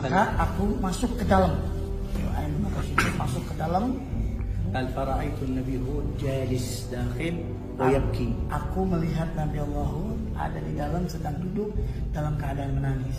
maka aku masuk ke dalam. Masuk ke dalam. Al-fara'aitu Nabi Hud jalis dakhil wa yabki. Aku melihat Nabi Allah Hud ada di dalam, sedang duduk dalam keadaan menangis.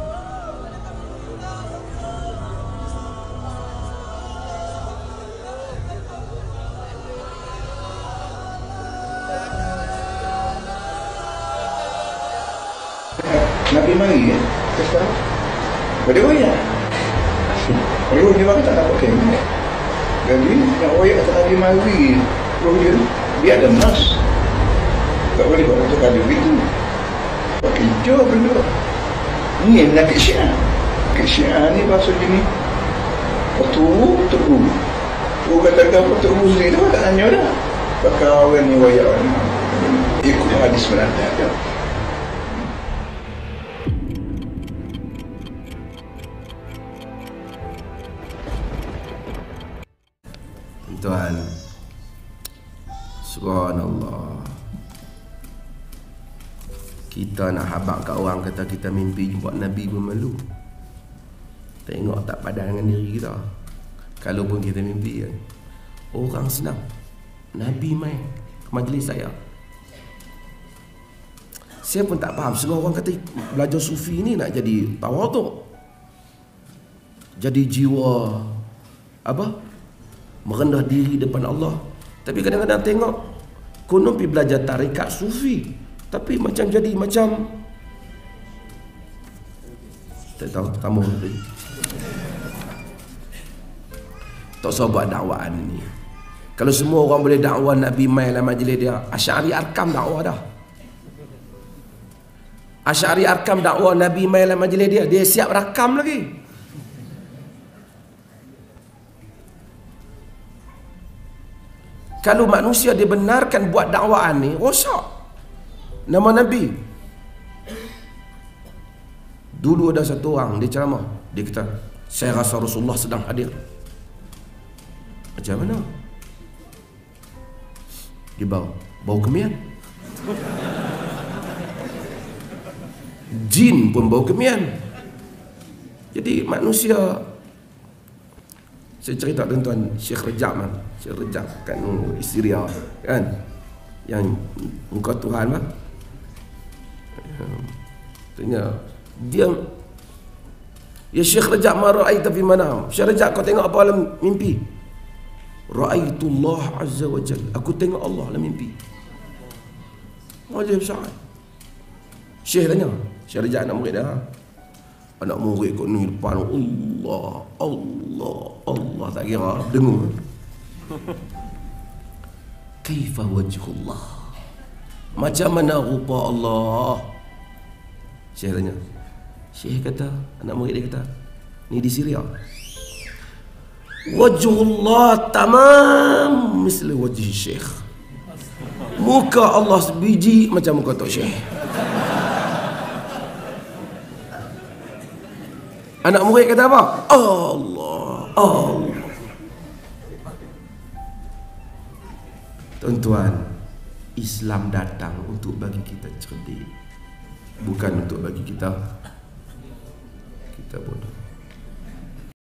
Nabi mari kata pada wayang. Roh dia kata tak pakai. Jadi nak wayang kata Nabi mari, roh dia ada nas. Tak boleh buat untuk ada begitu. Pakai hijau benda. Ni nak Syiah. Syiah ni bahasa jenis terus. Kata apa terus ni tu tak tanya dah. Pakai orang ni wayang. Ikut hadis Melanda ada. Tuan, subhanallah, kita nak habaq kat orang kata kita mimpi jumpa Nabi pun malu. Tengok tak padan dengan diri kita. Kalau pun kita mimpi kan, orang senang Nabi main ke majlis saya. Saya pun tak faham. Semua orang kata belajar sufi ni nak jadi tawaduk, jadi jiwa apa, merendah diri depan Allah. Tapi kadang-kadang tengok konon pergi belajar tarikat sufi, tapi macam jadi macam tak tahu tambah lagi. Tak usah buat dakwaan ni. Kalau semua orang boleh dakwah Nabi mai dalam majlis dia, Asy'ari Arkam dakwah dah. Asy'ari Arkam dakwah Nabi mai dalam majlis dia, dia siap rakam lagi. Kalau manusia dibenarkan buat dakwaan ni, rosak nama Nabi. Dulu ada satu orang, dia ceramah, dia kata, saya rasa Rasulullah sedang hadir. Macam mana? Dia bau kemian. Jin pun bau kemian. Jadi manusia, saya cerita tuan-tuan Syekh Rajab kan, Syekh Rajab kat Syria kan, yang muka Tuhan lah. Tanya dia, ya Syekh Rajab, ma ra'aita fi manam. Syekh Rajab, kau tengok apa dalam mimpi? Ra'aitullah azza wa jalla, aku tengok Allah dalam mimpi. Wajib besar. Syekh tanya, Syekh Rajab anak murid dah. Anak murid kat ni depan Allah, Allah, Allah, tak kira dengar. Kaifa wajhullah, macam mana rupa Allah? Syekh tanya. Syekh kata, anak murid dia kata, ni di Syria, wajhullah tamam misli wajhi Syekh, muka Allah sebiji macam muka Tok Syekh. Anak murid kata apa? Allah, Allah. Tuan-tuan, Islam datang untuk bagi kita cerdik, bukan untuk bagi kita bodoh.